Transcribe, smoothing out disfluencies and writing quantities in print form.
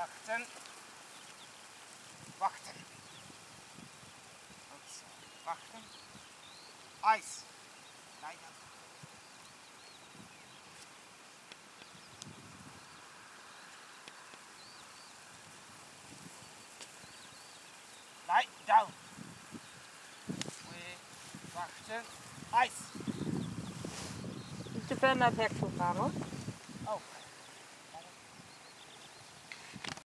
Wachten. Wachten. Goed zo. Wachten. Ice. Lie down. Lie down. Wachten. Ice. Niet te ver naar het hek toe gaan hoor. Oh.